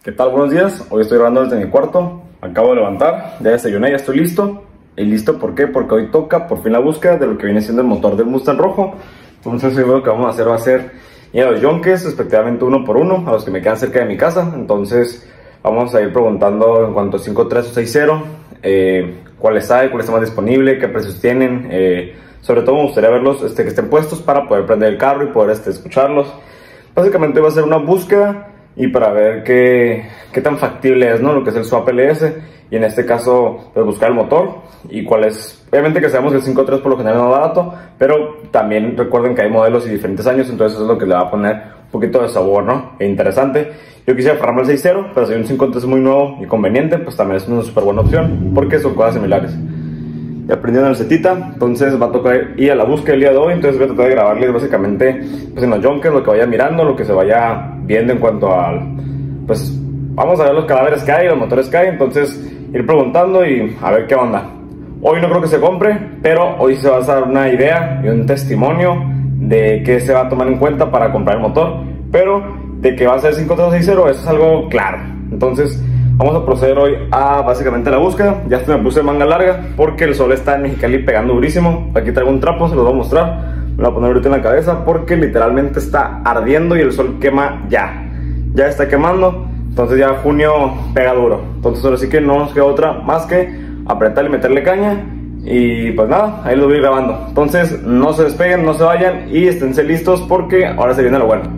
¿Qué tal? Buenos días. Hoy estoy grabando desde mi cuarto. Acabo de levantar, ya desayuné, ya estoy listo. ¿Y listo por qué? Porque hoy toca por fin la búsqueda de lo que viene siendo el motor del Mustang rojo. Entonces hoy lo que vamos a hacer va a ser ir a los yonkes, respectivamente uno por uno, a los que me quedan cerca de mi casa. Entonces vamos a ir preguntando en cuanto a 5.3 o 6.0, cuáles hay, cuáles están más disponibles, qué precios tienen. Sobre todo me gustaría verlos que estén puestos para poder prender el carro y poder escucharlos. Básicamente va a ser una búsqueda y para ver qué tan factible es, ¿no? Lo que es el swap LS, y en este caso pues buscar el motor y cuál es. Obviamente que sabemos que el 5.3 por lo general es más barato, pero también recuerden que hay modelos y diferentes años, entonces eso es lo que le va a poner un poquito de sabor, ¿no? E interesante. Yo quisiera aferrarme al 6.0, pero si un 5.3 muy nuevo y conveniente, pues también es una súper buena opción, porque son cosas similares. Ya aprendieron el setita, entonces va a tocar ir a la búsqueda el día de hoy. Entonces voy a tratar de grabarles básicamente pues en los yonkes, lo que vaya mirando, lo que se vaya viendo en cuanto al, pues vamos a ver los cadáveres que hay, los motores que hay. Entonces ir preguntando y a ver qué onda. Hoy no creo que se compre, pero hoy se va a dar una idea y un testimonio de qué se va a tomar en cuenta para comprar el motor. Pero de que va a ser 5.360, eso es algo claro. Entonces vamos a proceder hoy a básicamente la búsqueda. Ya me puse manga larga porque el sol está en Mexicali pegando durísimo. Aquí traigo un trapo, se los voy a mostrar. Me lo voy a poner ahorita en la cabeza porque literalmente está ardiendo y el sol quema ya. Ya está quemando, entonces ya junio pega duro. Entonces ahora sí que no nos queda otra más que apretar y meterle caña. Y pues nada, ahí lo voy grabando. Entonces no se despeguen, no se vayan y esténse listos porque ahora se viene lo bueno.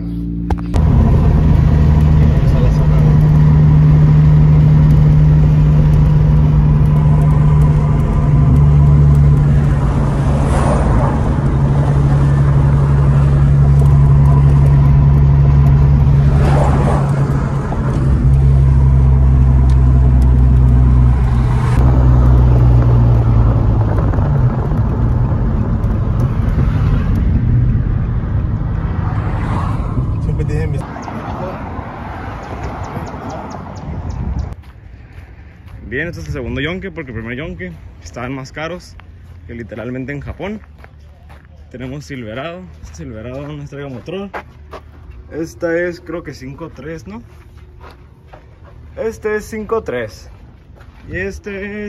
Bien, este es el segundo yonke porque el primer yonke estaban más caros que literalmente en Japón. Tenemos Silverado. Este Silverado no traiga motor. Esta es creo que 5.3, ¿no? Este es 5.3 y este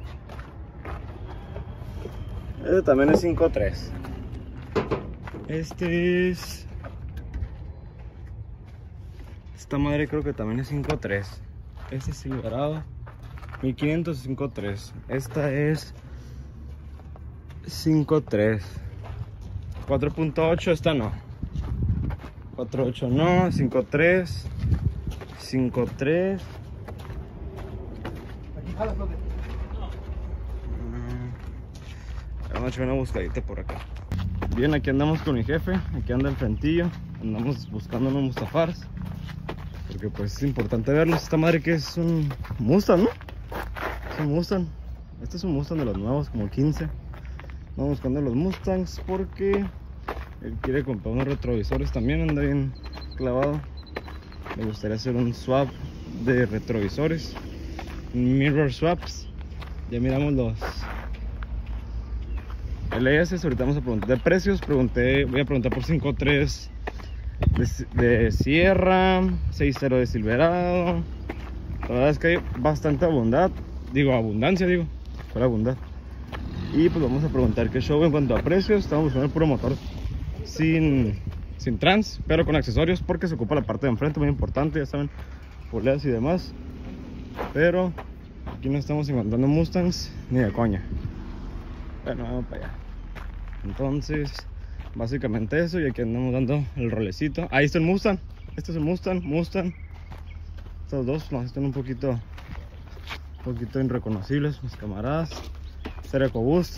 también es 5.3. Este es, esta madre creo que también es 5.3. Este es Silverado 1500 5.3. Esta es 5.3. 4.8, esta no. 4.8 no, 5.3. 5.3. Vamos a echar una buscadita por acá. Bien, aquí andamos con mi jefe. Aquí anda el frentillo. Andamos buscando unos Mustafars, porque pues es importante verlos. Esta madre que es un Mustang, ¿no? Es un Mustang. Este es un Mustang de los nuevos, como 15. Vamos buscando los Mustangs porque él quiere comprar unos retrovisores también. Anda bien clavado. Me gustaría hacer un swap de retrovisores, mirror swaps. Ya miramos los LS. Ahorita vamos a preguntar de precios. Voy a preguntar por 5.3 de Sierra, 6.0 de Silverado. La verdad es que hay bastante abundancia, fuera abundar. Y pues vamos a preguntar qué show en cuanto a precios. Estamos buscando el puro motor sin trans, pero con accesorios, porque se ocupa la parte de enfrente, muy importante, ya saben, poleas y demás. Pero aquí no estamos encontrando Mustangs ni de coña. Bueno, vamos para allá. Entonces básicamente eso, y aquí andamos dando el rolecito. Ahí está el Mustang. Este es el Mustang. Estos dos más están un poquito irreconocibles, mis camaradas. Este era EcoBoost.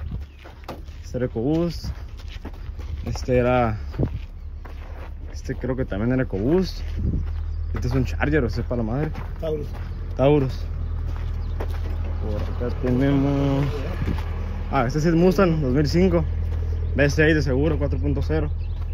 Este creo que también era EcoBoost. Este es un Charger, o sea, para la madre. Taurus. Por acá tenemos, este sí es Mustang 2005 V6 de seguro, 4.0.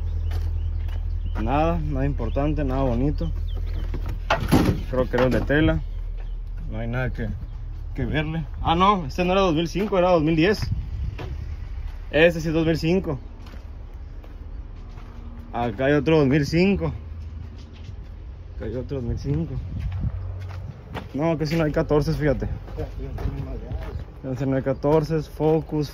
Nada importante, nada bonito. Creo que era el de tela. No hay nada que verle. No, este no era 2005, era 2010. Este sí es 2005. Acá hay otro 2005. Acá hay otro 2005. No, casi no hay 14, fíjate. No hay 14, Focus,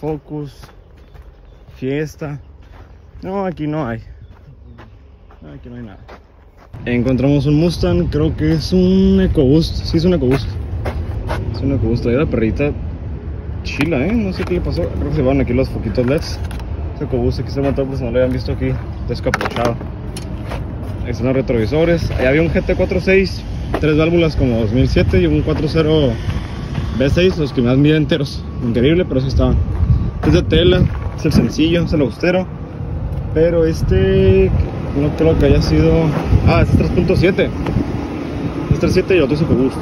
Fiesta. No, aquí no hay. No, aquí no hay nada. Encontramos un Mustang, creo que es un EcoBoost. Sí, es un EcoBoost. Es un EcoBoost. Ahí la perrita chila, no sé qué le pasó. Creo que se van aquí los foquitos LEDs. Es EcoBoost, aquí está el motor, pues no lo habían visto aquí descapuchado. Ahí están los retrovisores. Ahí había un GT46, 3 válvulas como 2007 y un 4.0 V6, los que más miden enteros. Increíble, pero sí estaban. Es de tela, es el sencillo, es el austero. Pero este no creo que haya sido. Ah, este es 3.7. Es 3.7 y otro es EcoBoost.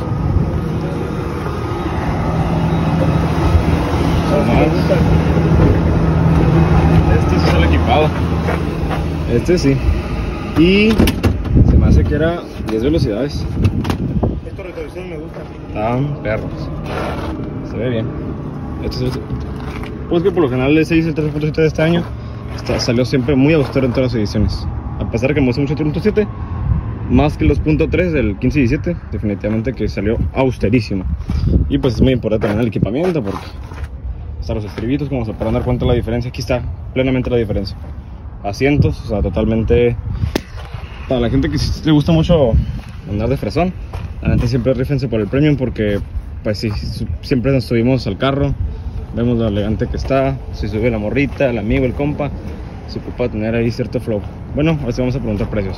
Este sí sale equipado. Este sí. Y se me hace que era 10 velocidades. Estos retrovisores me gustan. Estaban perros. Se ve bien. Este es pues que por lo general el 6 y el 3.7 de este año salió siempre muy austero en todas las ediciones. A pesar de que me gusta mucho el 3.7, más que los .3 del 15 y 17, definitivamente que salió austerísimo. Y pues es muy importante también el equipamiento, porque están los estribitos, como se pueden dar cuenta de la diferencia. Aquí está plenamente la diferencia. Asientos, o sea, totalmente. Para la gente que le gusta mucho andar de fresón, la neta siempre rífense por el Premium, porque pues sí, siempre nos subimos al carro, vemos lo elegante que está, se sube la morrita, el amigo, el compa, se ocupa tener ahí cierto flow. Bueno, ahora sí vamos a preguntar precios.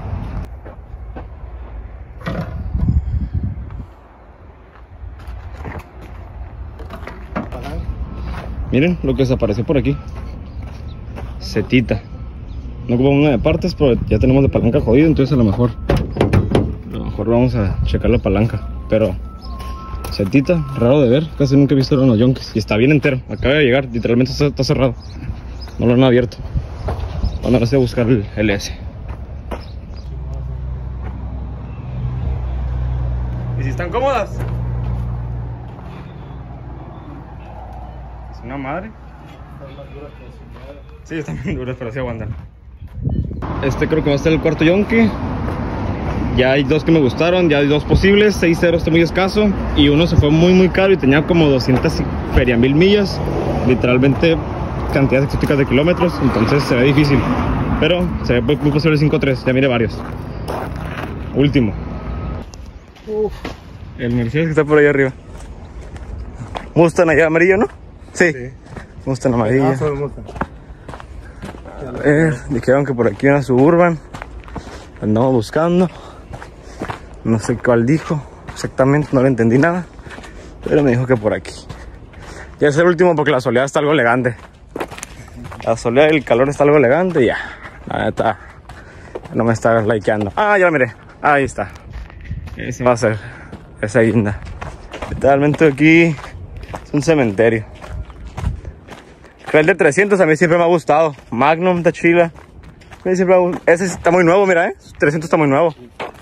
Miren lo que desapareció por aquí. Setita. No ocupamos una de partes, pero ya tenemos de palanca jodido, entonces a lo mejor vamos a checar la palanca. Pero setita, raro de ver, casi nunca he visto los yonkes. Y está bien entero, acaba de llegar, literalmente está cerrado. No lo han abierto. Bueno, ahora sí a buscar el LS. ¿Y si están cómodas? Es una madre. Sí, están bien duras, pero sí aguantan. Este creo que va a ser el cuarto yonke. Ya hay dos que me gustaron, ya hay dos posibles. 6.0 está muy escaso y uno se fue muy caro y tenía como 200 feria 1000 millas. Literalmente cantidades exóticas de kilómetros, entonces se ve difícil. Pero se ve muy posible el 5.3, ya mire varios. Último. El Mercedes que está por ahí arriba. Mustang allá amarillo, ¿no? Sí. Mustang amarillo. A ver, dijeron que por aquí una Suburban. Andamos buscando. No sé cuál dijo exactamente, no le entendí nada. Pero me dijo que por aquí. Ya es el último porque la soleada está algo elegante. La soleada y el calor está algo elegante y ya. La neta, no me está likeando. Ah, ya miré. Ahí está. Ese va a ser esa guinda. Literalmente aquí es un cementerio. El de 300 a mí siempre me ha gustado. Magnum está chila. Ese está muy nuevo, mira, 300 está muy nuevo.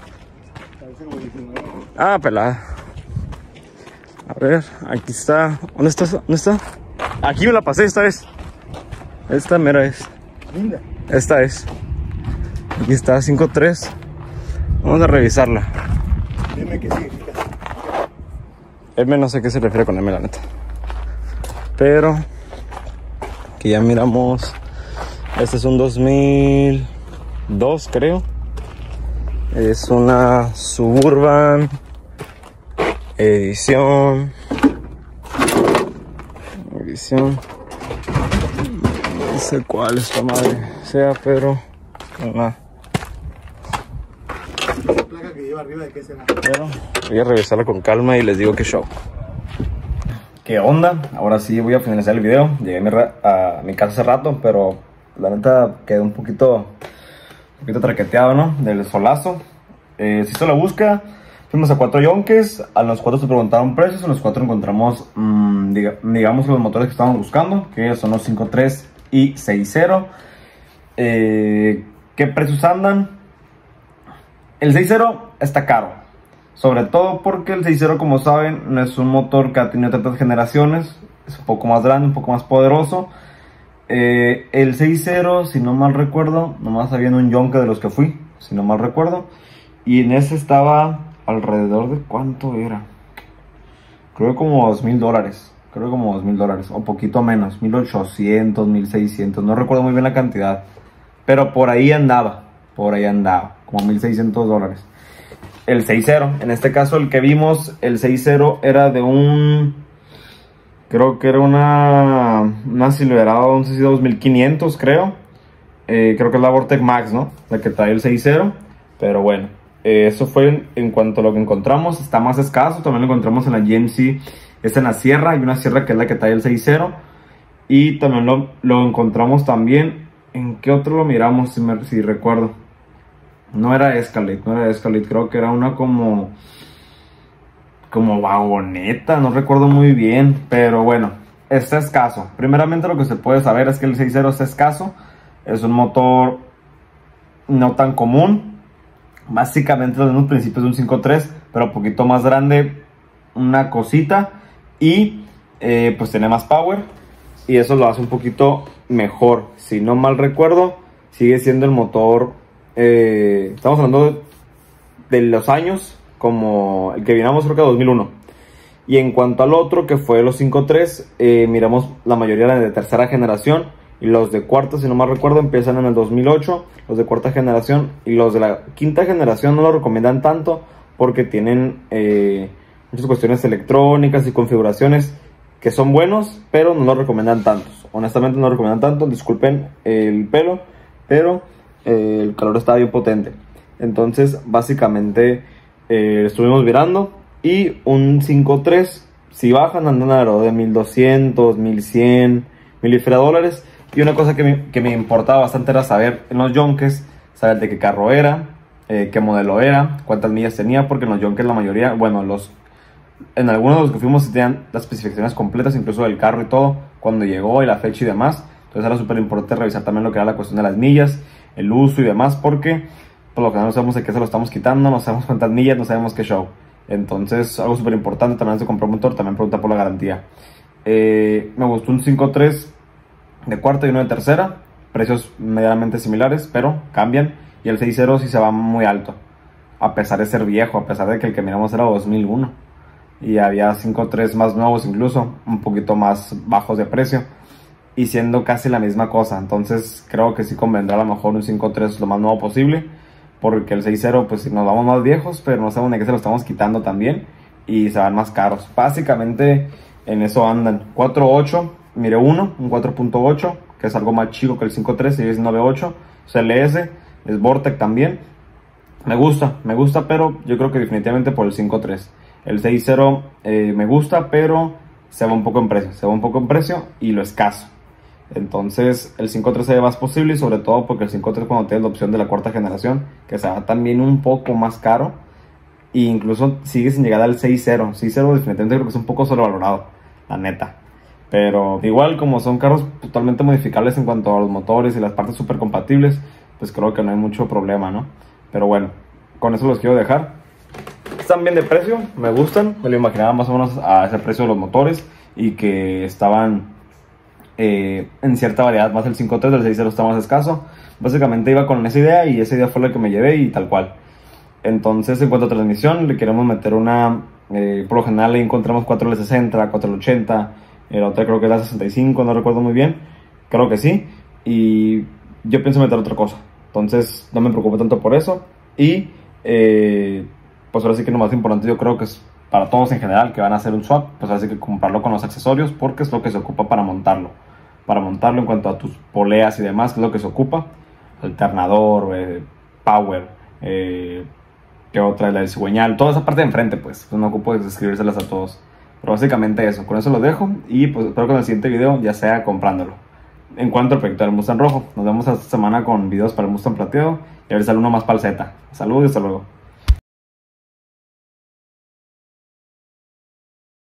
Ah, pelada. A ver, aquí está. ¿Dónde está? ¿Dónde está? Aquí me la pasé esta vez. Esta mera es. Esta es. Aquí está, 5.3. Vamos a revisarla. Dime que sí. M no sé qué se refiere con M, la neta. Pero que ya miramos. Este es un 2002, creo. Es una Suburban edición. No sé cuál esta madre sea, pero una. La placa que lleva arriba de qué será. Pero voy a revisarla con calma y les digo qué show. ¿Qué onda? Ahora sí voy a finalizar el video. Llegué a mi casa hace rato, pero la neta quedé un poquito traqueteado, ¿no? Del solazo. Se hizo la búsqueda. Fuimos a 4 yonkes. A los 4 se preguntaron precios. En los 4 encontramos, digamos, los motores que estábamos buscando, que son los 5.3 y 6.0. ¿Qué precios andan? El 6.0 está caro. Sobre todo porque el 6.0, como saben, no es un motor que ha tenido tantas generaciones. Es un poco más grande, un poco más poderoso. El 6.0, si no mal recuerdo, nomás había un yonke de los que fui, si no mal recuerdo. Y en ese estaba alrededor de ¿cuánto era? Creo que como $2,000. Creo que como $2,000 o poquito menos, 1,800, 1,600, no recuerdo muy bien la cantidad. Pero por ahí andaba, como $1,600. El 6.0, en este caso el que vimos, el 6.0 era de un... Creo que era una Silverado, no sé si 2,500 creo. Creo que es la Vortec Max, ¿no? La que trae el 6.0. Pero bueno, eso fue en cuanto a lo que encontramos. Está más escaso, también lo encontramos en la GMC. Es en la Sierra, hay una Sierra que es la que trae el 6.0. Y también lo encontramos también. ¿En qué otro lo miramos? Si recuerdo. No era Escalade, creo que era una como vagoneta, no recuerdo muy bien, pero bueno, está escaso. Primeramente lo que se puede saber es que el 6.0 está escaso, es un motor no tan común, básicamente los mismos principios de un 5.3, pero un poquito más grande, una cosita, y pues tiene más power, y eso lo hace un poquito mejor. Si no mal recuerdo, sigue siendo el motor... estamos hablando de los años como el que miramos, creo que 2001. Y en cuanto al otro, que fue los 5.3, miramos la mayoría de tercera generación, y los de cuarta, si no mal recuerdo, empiezan en el 2008, los de cuarta generación, y los de la quinta generación no lo recomiendan tanto porque tienen muchas cuestiones electrónicas y configuraciones que son buenos, pero no lo recomiendan tantos. Honestamente no lo recomiendan tanto, disculpen el pelo, pero el calor estaba bien potente. Entonces básicamente estuvimos mirando, y un 5.3 si bajan andan alrededor de 1,200, 1,100 $1,000. Y una cosa que me importaba bastante era saber en los Yonkers, saber de qué carro era, qué modelo era, cuántas millas tenía, porque en los Yonkers la mayoría, bueno, en algunos de los que fuimos sí tenían las especificaciones completas, incluso del carro y todo, cuando llegó y la fecha y demás. Entonces era súper importante revisar también lo que era la cuestión de las millas, el uso y demás, porque por lo que no sabemos de qué se lo estamos quitando, no sabemos cuántas millas, no sabemos qué show. Entonces algo súper importante también antes de comprar un motor, también preguntar por la garantía. Me gustó un 5.3 de cuarta y uno de tercera, precios medianamente similares, pero cambian. Y el 6.0 sí se va muy alto, a pesar de ser viejo, a pesar de que el que miramos era 2001. Y había 5.3 más nuevos incluso, un poquito más bajos de precio, y siendo casi la misma cosa. Entonces creo que sí convendrá a lo mejor un 5.3 lo más nuevo posible, porque el 6.0 pues si nos vamos más viejos, pero no sabemos de qué se lo estamos quitando también, y se van más caros. Básicamente en eso andan. 4.8, mire un 4.8, que es algo más chico que el 5.3, y es 9.8, CLS, es Vortec también. Me gusta, pero yo creo que definitivamente por el 5.3. El 6.0 me gusta, pero se va un poco en precio, y lo escaso. Entonces el 5.3 se ve más posible, y sobre todo porque el 5.3 cuando tienes la opción de la cuarta generación, que se va también un poco más caro, e incluso sigue sin llegar al 6.0. 6.0 definitivamente creo que es un poco sobrevalorado, la neta. Pero igual, como son carros totalmente modificables en cuanto a los motores y las partes súper compatibles, pues creo que no hay mucho problema, ¿no? Pero bueno, con eso los quiero dejar. Están bien de precio, me gustan, me lo imaginaba más o menos a ese precio de los motores, y que estaban en cierta variedad, más el 5.3, del 6.0 está más escaso. Básicamente iba con esa idea, y esa idea fue la que me llevé, y tal cual. Entonces en cuanto a transmisión, le queremos meter una, por lo general le encontramos 4L60, 4L80, la otra creo que es la 65, no recuerdo muy bien, creo que sí, y yo pienso meter otra cosa. Entonces no me preocupo tanto por eso, y pues ahora sí que lo más importante yo creo que es para todos en general que van a hacer un swap, pues ahora sí que comprarlo con los accesorios, porque es lo que se ocupa para montarlo en cuanto a tus poleas y demás, que es lo que se ocupa, alternador, power, que otra, la del cigüeñal, toda esa parte de enfrente, pues no ocupo describírselas a todos, pero básicamente eso. Con eso lo dejo, y pues espero que en el siguiente video ya sea comprándolo. En cuanto al proyecto del Mustang rojo, nos vemos esta semana con videos para el Mustang plateado, y a ver si sale uno más para el Z. Saludos y hasta luego.